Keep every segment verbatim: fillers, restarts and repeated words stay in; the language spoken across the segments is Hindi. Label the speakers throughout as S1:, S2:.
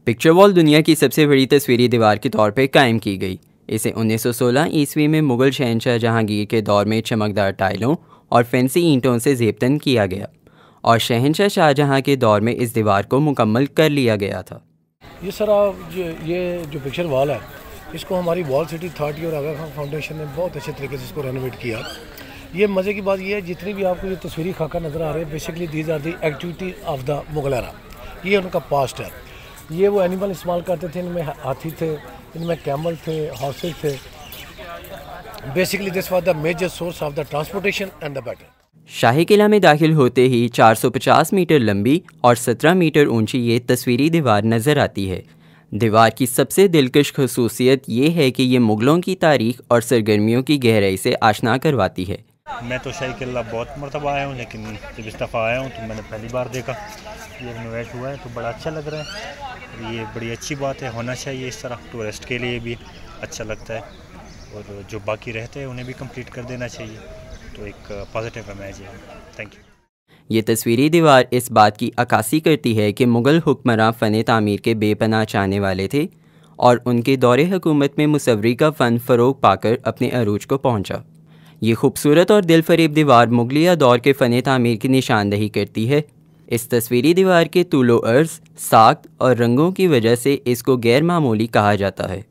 S1: पिक्चर वॉल दुनिया की सबसे बड़ी तस्वीरी दीवार के तौर पर कायम की गई। इसे उन्नीस सौ सोलह ईस्वी में मुग़ल शहंशाह जहांगीर के दौर में चमकदार टाइलों और फैंसी ईंटों से ज़ेबतन किया गया और शहंशाह शाहजहां के दौर में इस दीवार को मुकम्मल कर लिया गया था।
S2: ये सर ये जो पिक्चर वॉल है, इसको हमारी वॉल सिटी अथॉरिटी और आगा खान फाउंडेशन ने बहुत अच्छे तरीके से इसको रेनोवेट किया। ये मज़े की बात ये है, जितनी भी आपको ये तस्वीरी खाका नज़र आ रहे हैं, basically these are the activity of the Mughal era. ये उनका पास्ट है। ये वो एनिमल इस्तेमाल करते थे, इनमें हाथी थे, इनमें कैमल थे, हॉर्सेस थे। Basically this was the major source of the transportation and the battle.
S1: शाही किला में दाखिल होते ही चार सौ पचास मीटर लंबी और सत्रह मीटर ऊंची ये तस्वीरी दीवार नज़र आती है। दीवार की सबसे दिलकश खसूसियत ये है कि ये मुग़लों की तारीख़ और सरगर्मियों की गहराई से आशना करवाती है।
S3: मैं तो शाही किला बहुत मरतबा आया हूँ, लेकिन जब इस दफ़ा आया हूँ तो मैंने पहली बार देखा। ये रिनोवेट हुआ है तो बड़ा अच्छा लग रहा है। ये बड़ी अच्छी बात है, होना चाहिए इस तरह। टूरिस्ट के लिए भी अच्छा लगता है और जो बाकी रहते हैं उन्हें भी कंप्लीट कर देना चाहिए। तो एक पॉजिटिव इमेज है। Thank you.
S1: ये तस्वीरी दीवार इस बात की अक्कासी करती है कि मुग़ल हुक्मरान फ़न तामीर के बेपनाह चाहने वाले थे और उनके दौरे हुकूमत में मुसव्वरी का फ़न फ़रोग पाकर अपने अरूज को पहुँचा। ये खूबसूरत और दिलफरेब दीवार मुग़लिया दौर के फ़न तामीर की निशानदही करती है। इस तस्वीरी दीवार के तूलो अर्ज़, साख्त और रंगों की वजह से इसको गैर मामूली कहा जाता है।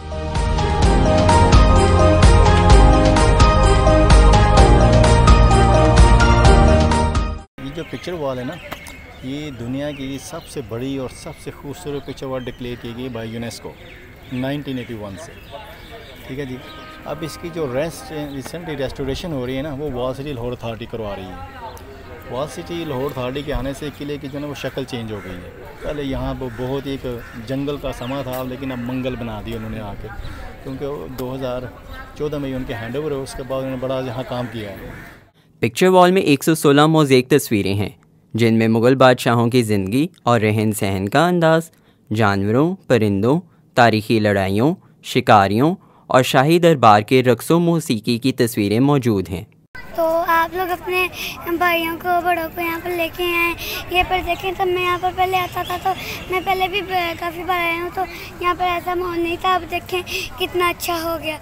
S4: ये जो पिक्चर वॉल है ना, ये दुनिया की सबसे बड़ी और सबसे खूबसूरत पिक्चर वॉल डिक्लेयर की गई by UNESCO nineteen eighty one से। ठीक है जी। अब इसकी जो रेस्ट रिसेंटली रेस्टोरेशन हो रही है ना, वो वॉल सिटी लाहौर अथॉरिटी करवा रही है। वॉल सिटी लाहौर अथॉरिटी के आने से किले की जो है वो शक्ल चेंज हो गई है। पहले यहाँ वो बहुत एक जंगल का समा था, लेकिन अब मंगल बना दिया उन्होंने आके, क्योंकि दो हज़ार चौदह में उनके हैंड ओवर है। उसके बाद उन्होंने बड़ा यहाँ काम किया है।
S1: पिक्चर वॉल में एक सौ सोलह मोज़ेक तस्वीरें हैं, जिनमें मुग़ल बादशाहों की ज़िंदगी और रहन सहन का अंदाज़, जानवरों, परिंदों, तारीख़ी लड़ाइयों, शिकारियों और शाही दरबार के रक़्स व मौसीकी की तस्वीरें मौजूद हैं।
S5: तो आप लोग अपने भाइयों को, बड़ों को यहाँ पर लेके आए, ये पर देखें। तब मैं यहाँ पर पहले आता था, तो मैं पहले भी काफ़ी बार आया हूँ, तो यहाँ पर ऐसा माहौल नहीं था। अब देखें कितना अच्छा हो गया।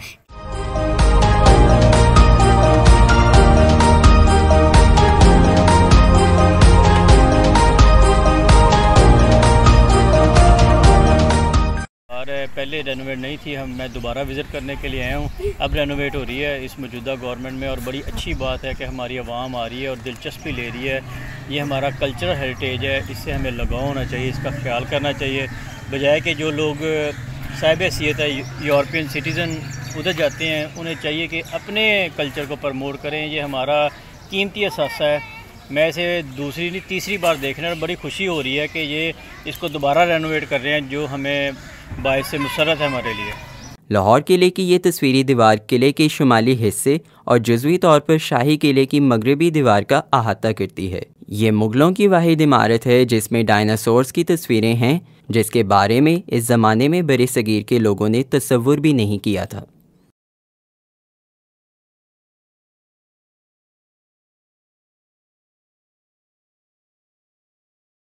S6: पहले रेनोवेट नहीं थी, हम मैं दोबारा विज़िट करने के लिए आया हूँ। अब रेनोवेट हो रही है इस मौजूदा गवर्नमेंट में, और बड़ी अच्छी बात है कि हमारी आवाम आ रही है और दिलचस्पी ले रही है। ये हमारा कल्चरल हेरिटेज है, इससे हमें लगाव होना चाहिए, इसका ख्याल करना चाहिए। बजाय कि जो लोग साहिब हैसियत है यूरोपियन सिटीज़न उधर जाते हैं, उन्हें चाहिए कि अपने कल्चर को प्रमोट करें। ये हमारा कीमती असासा है। मैं इसे दूसरी नहीं तीसरी बार देखने में बड़ी खुशी हो रही है कि ये इसको दोबारा रेनोवेट कर रहे हैं, जो हमें बाइस से मुसर्रत है हमारे लिए।
S1: लाहौर किले की ये तस्वीरी दीवार किले के शुमाली हिस्से और जुज़वी तौर पर शाही किले की मगरबी दीवार का अहाता करती है। ये मुग़लों की वाहिद इमारत है जिसमें डायनासोर्स की तस्वीरें हैं, जिसके बारे में इस ज़माने में बरे सगीर के लोगों ने तसव्वुर भी नहीं किया था।